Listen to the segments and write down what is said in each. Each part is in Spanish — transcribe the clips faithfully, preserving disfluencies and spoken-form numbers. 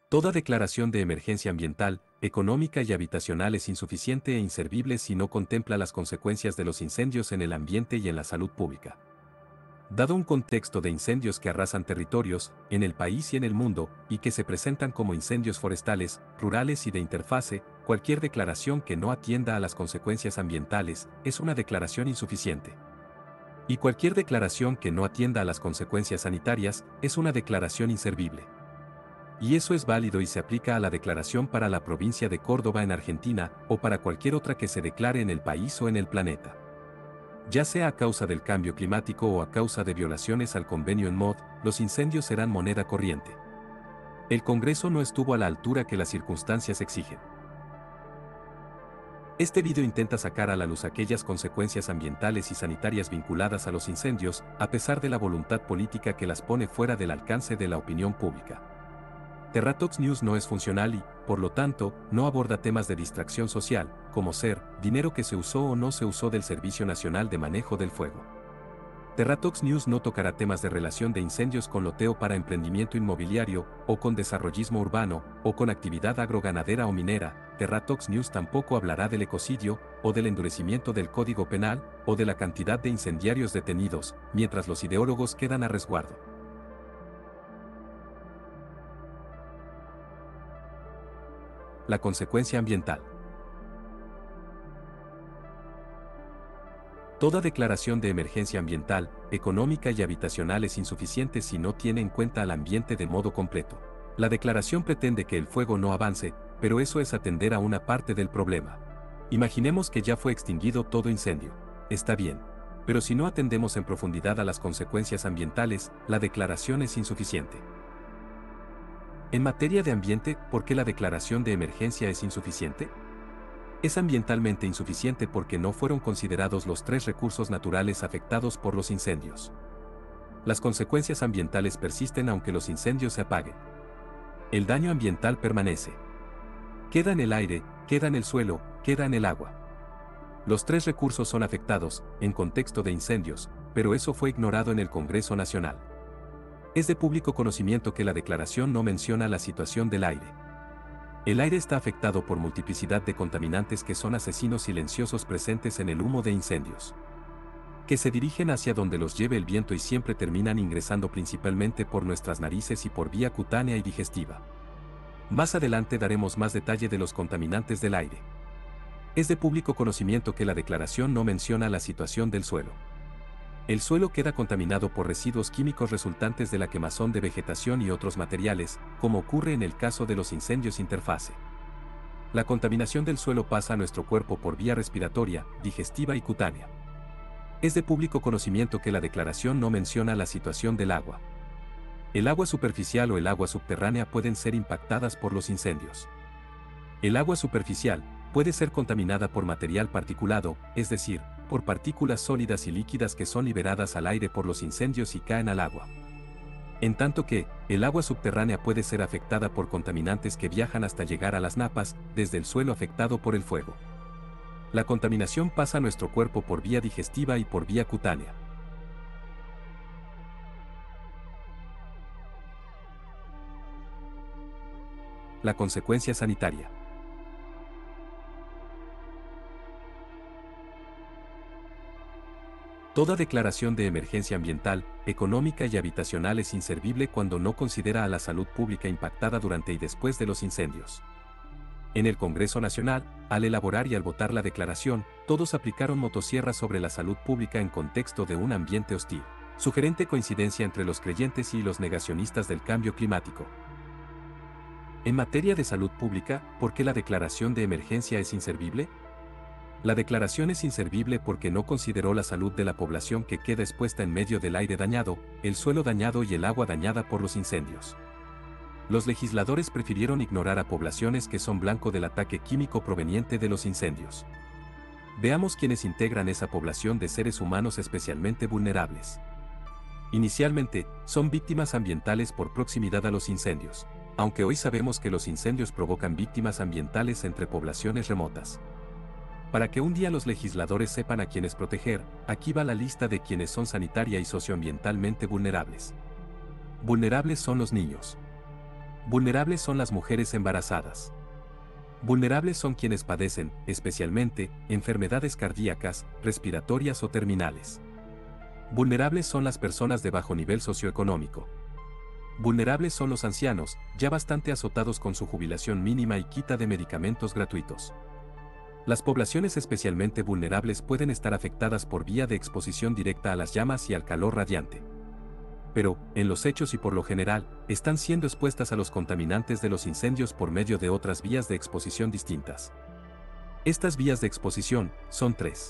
Toda declaración de emergencia ambiental, económica y habitacional es insuficiente e inservible si no contempla las consecuencias de los incendios en el ambiente y en la salud pública. Dado un contexto de incendios que arrasan territorios, en el país y en el mundo, y que se presentan como incendios forestales, rurales y de interfase, cualquier declaración que no atienda a las consecuencias ambientales es una declaración insuficiente. Y cualquier declaración que no atienda a las consecuencias sanitarias es una declaración inservible. Y eso es válido y se aplica a la declaración para la provincia de Córdoba en Argentina o para cualquier otra que se declare en el país o en el planeta. Ya sea a causa del cambio climático o a causa de violaciones al convenio en M O D, los incendios serán moneda corriente. El Congreso no estuvo a la altura que las circunstancias exigen. Este video intenta sacar a la luz aquellas consecuencias ambientales y sanitarias vinculadas a los incendios, a pesar de la voluntad política que las pone fuera del alcance de la opinión pública. Terratox News no es funcional y, por lo tanto, no aborda temas de distracción social, como ser, dinero que se usó o no se usó del Servicio Nacional de Manejo del Fuego. Terratox News no tocará temas de relación de incendios con loteo para emprendimiento inmobiliario, o con desarrollismo urbano, o con actividad agroganadera o minera. Terratox News tampoco hablará del ecocidio, o del endurecimiento del Código Penal, o de la cantidad de incendiarios detenidos, mientras los ideólogos quedan a resguardo. La consecuencia ambiental. Toda declaración de emergencia ambiental, económica y habitacional es insuficiente si no tiene en cuenta al ambiente de modo completo. La declaración pretende que el fuego no avance, pero eso es atender a una parte del problema. Imaginemos que ya fue extinguido todo incendio. Está bien. Pero si no atendemos en profundidad a las consecuencias ambientales, la declaración es insuficiente. En materia de ambiente, ¿por qué la declaración de emergencia es insuficiente? Es ambientalmente insuficiente porque no fueron considerados los tres recursos naturales afectados por los incendios. Las consecuencias ambientales persisten aunque los incendios se apaguen. El daño ambiental permanece. Queda en el aire, queda en el suelo, queda en el agua. Los tres recursos son afectados, en contexto de incendios, pero eso fue ignorado en el Congreso Nacional. Es de público conocimiento que la declaración no menciona la situación del aire. El aire está afectado por multiplicidad de contaminantes que son asesinos silenciosos presentes en el humo de incendios, que se dirigen hacia donde los lleve el viento y siempre terminan ingresando principalmente por nuestras narices y por vía cutánea y digestiva. Más adelante daremos más detalle de los contaminantes del aire. Es de público conocimiento que la declaración no menciona la situación del suelo. El suelo queda contaminado por residuos químicos resultantes de la quemazón de vegetación y otros materiales, como ocurre en el caso de los incendios interfase. La contaminación del suelo pasa a nuestro cuerpo por vía respiratoria, digestiva y cutánea. Es de público conocimiento que la declaración no menciona la situación del agua. El agua superficial o el agua subterránea pueden ser impactadas por los incendios. El agua superficial puede ser contaminada por material particulado, es decir, por partículas sólidas y líquidas que son liberadas al aire por los incendios y caen al agua. En tanto que, el agua subterránea puede ser afectada por contaminantes que viajan hasta llegar a las napas, desde el suelo afectado por el fuego. La contaminación pasa a nuestro cuerpo por vía digestiva y por vía cutánea. La consecuencia sanitaria. Toda declaración de emergencia ambiental, económica y habitacional es inservible cuando no considera a la salud pública impactada durante y después de los incendios. En el Congreso Nacional, al elaborar y al votar la declaración, todos aplicaron motosierra sobre la salud pública en contexto de un ambiente hostil. Sugerente coincidencia entre los creyentes y los negacionistas del cambio climático. En materia de salud pública, ¿por qué la declaración de emergencia es inservible? La declaración es inservible porque no consideró la salud de la población que queda expuesta en medio del aire dañado, el suelo dañado y el agua dañada por los incendios. Los legisladores prefirieron ignorar a poblaciones que son blanco del ataque químico proveniente de los incendios. Veamos quiénes integran esa población de seres humanos especialmente vulnerables. Inicialmente, son víctimas ambientales por proximidad a los incendios, aunque hoy sabemos que los incendios provocan víctimas ambientales entre poblaciones remotas. Para que un día los legisladores sepan a quiénes proteger, aquí va la lista de quienes son sanitaria y socioambientalmente vulnerables. Vulnerables son los niños. Vulnerables son las mujeres embarazadas. Vulnerables son quienes padecen, especialmente, enfermedades cardíacas, respiratorias o terminales. Vulnerables son las personas de bajo nivel socioeconómico. Vulnerables son los ancianos, ya bastante azotados con su jubilación mínima y quita de medicamentos gratuitos. Las poblaciones especialmente vulnerables pueden estar afectadas por vía de exposición directa a las llamas y al calor radiante. Pero, en los hechos y por lo general, están siendo expuestas a los contaminantes de los incendios por medio de otras vías de exposición distintas. Estas vías de exposición son tres.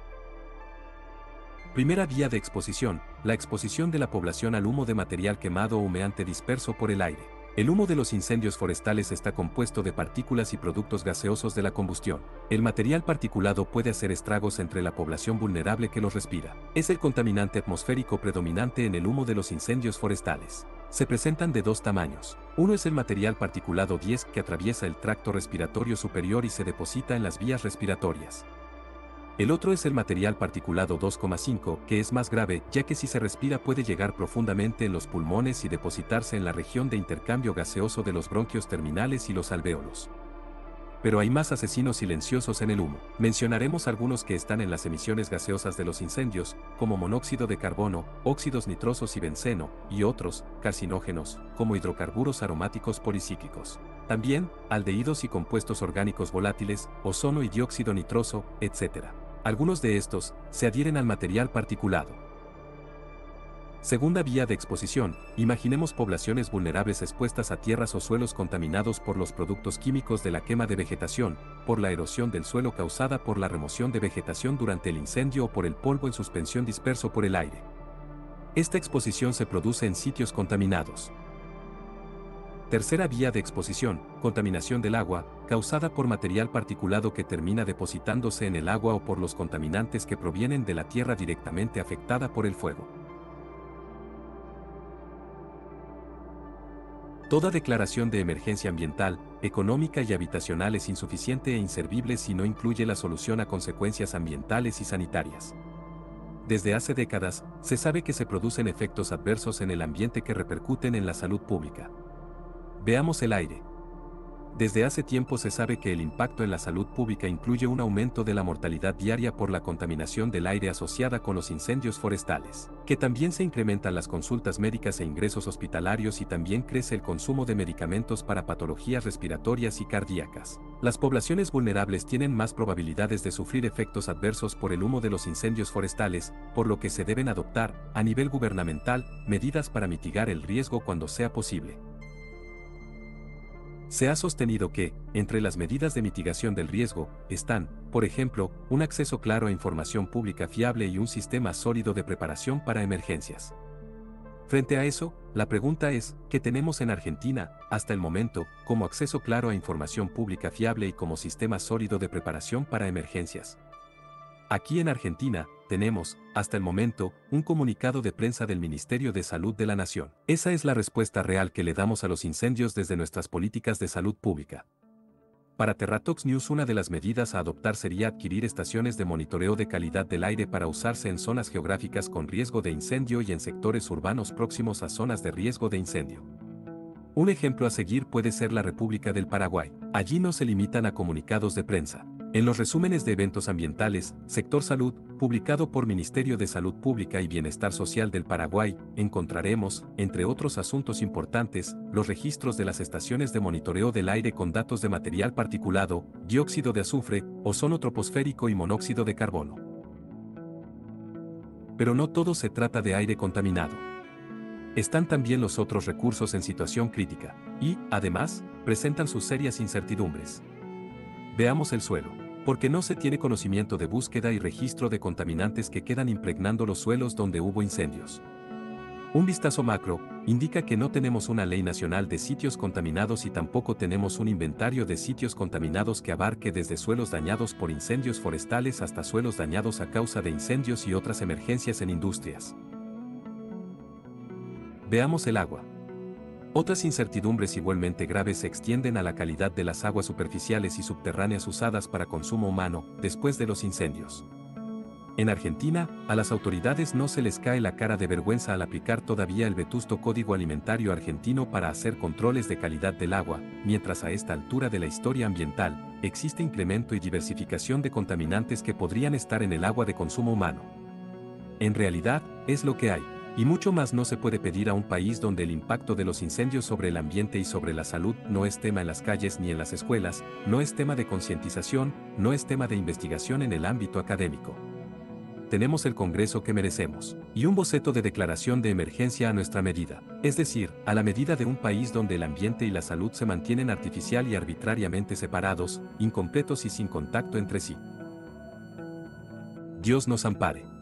Primera vía de exposición, la exposición de la población al humo de material quemado o humeante disperso por el aire. El humo de los incendios forestales está compuesto de partículas y productos gaseosos de la combustión. El material particulado puede hacer estragos entre la población vulnerable que los respira. Es el contaminante atmosférico predominante en el humo de los incendios forestales. Se presentan de dos tamaños. Uno es el material particulado diez que atraviesa el tracto respiratorio superior y se deposita en las vías respiratorias. El otro es el material particulado dos coma cinco, que es más grave, ya que si se respira puede llegar profundamente en los pulmones y depositarse en la región de intercambio gaseoso de los bronquios terminales y los alvéolos. Pero hay más asesinos silenciosos en el humo. Mencionaremos algunos que están en las emisiones gaseosas de los incendios, como monóxido de carbono, óxidos nitrosos y benceno, y otros, carcinógenos, como hidrocarburos aromáticos policíclicos. También, aldehídos y compuestos orgánicos volátiles, ozono y dióxido nitroso, etcétera. Algunos de estos se adhieren al material particulado. Segunda vía de exposición, imaginemos poblaciones vulnerables expuestas a tierras o suelos contaminados por los productos químicos de la quema de vegetación, por la erosión del suelo causada por la remoción de vegetación durante el incendio o por el polvo en suspensión disperso por el aire. Esta exposición se produce en sitios contaminados. Tercera vía de exposición, contaminación del agua, causada por material particulado que termina depositándose en el agua o por los contaminantes que provienen de la tierra directamente afectada por el fuego. Toda declaración de emergencia ambiental, económica y habitacional es insuficiente e inservible si no incluye la solución a consecuencias ambientales y sanitarias. Desde hace décadas, se sabe que se producen efectos adversos en el ambiente que repercuten en la salud pública. Veamos el aire. Desde hace tiempo se sabe que el impacto en la salud pública incluye un aumento de la mortalidad diaria por la contaminación del aire asociada con los incendios forestales, que también se incrementan las consultas médicas e ingresos hospitalarios y también crece el consumo de medicamentos para patologías respiratorias y cardíacas. Las poblaciones vulnerables tienen más probabilidades de sufrir efectos adversos por el humo de los incendios forestales, por lo que se deben adoptar, a nivel gubernamental, medidas para mitigar el riesgo cuando sea posible. Se ha sostenido que, entre las medidas de mitigación del riesgo, están, por ejemplo, un acceso claro a información pública fiable y un sistema sólido de preparación para emergencias. Frente a eso, la pregunta es, ¿qué tenemos en Argentina, hasta el momento, como acceso claro a información pública fiable y como sistema sólido de preparación para emergencias? Aquí en Argentina, tenemos, hasta el momento, un comunicado de prensa del Ministerio de Salud de la Nación. Esa es la respuesta real que le damos a los incendios desde nuestras políticas de salud pública. Para Terratox News, una de las medidas a adoptar sería adquirir estaciones de monitoreo de calidad del aire para usarse en zonas geográficas con riesgo de incendio y en sectores urbanos próximos a zonas de riesgo de incendio. Un ejemplo a seguir puede ser la República del Paraguay. Allí no se limitan a comunicados de prensa. En los resúmenes de eventos ambientales, Sector Salud, publicado por Ministerio de Salud Pública y Bienestar Social del Paraguay, encontraremos, entre otros asuntos importantes, los registros de las estaciones de monitoreo del aire con datos de material particulado, dióxido de azufre, ozono troposférico y monóxido de carbono. Pero no todo se trata de aire contaminado. Están también los otros recursos en situación crítica, y, además, presentan sus serias incertidumbres. Veamos el suelo. Porque no se tiene conocimiento de búsqueda y registro de contaminantes que quedan impregnando los suelos donde hubo incendios. Un vistazo macro indica que no tenemos una ley nacional de sitios contaminados y tampoco tenemos un inventario de sitios contaminados que abarque desde suelos dañados por incendios forestales hasta suelos dañados a causa de incendios y otras emergencias en industrias. Veamos el agua. Otras incertidumbres igualmente graves se extienden a la calidad de las aguas superficiales y subterráneas usadas para consumo humano, después de los incendios. En Argentina, a las autoridades no se les cae la cara de vergüenza al aplicar todavía el vetusto Código Alimentario Argentino para hacer controles de calidad del agua, mientras a esta altura de la historia ambiental, existe incremento y diversificación de contaminantes que podrían estar en el agua de consumo humano. En realidad, es lo que hay. Y mucho más no se puede pedir a un país donde el impacto de los incendios sobre el ambiente y sobre la salud no es tema en las calles ni en las escuelas, no es tema de concientización, no es tema de investigación en el ámbito académico. Tenemos el Congreso que merecemos, y un boceto de declaración de emergencia a nuestra medida, es decir, a la medida de un país donde el ambiente y la salud se mantienen artificial y arbitrariamente separados, incompletos y sin contacto entre sí. Dios nos ampare.